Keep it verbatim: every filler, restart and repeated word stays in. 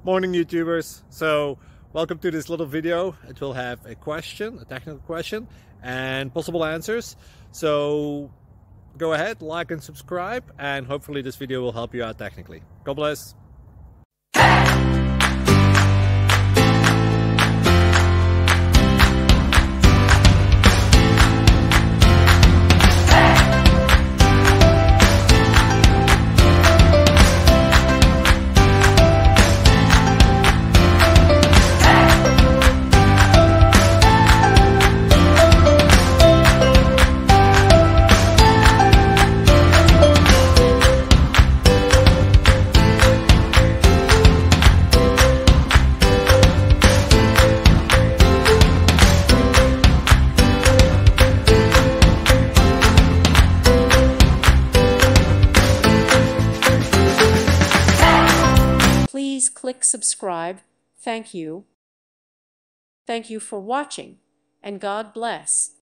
Morning YouTubers. So welcome to this little video. It will have a question, a technical question, and possible answers. So go ahead, like and subscribe, and hopefully this video will help you out technically. God bless. Please click subscribe. Thank you. Thank you for watching, and God bless.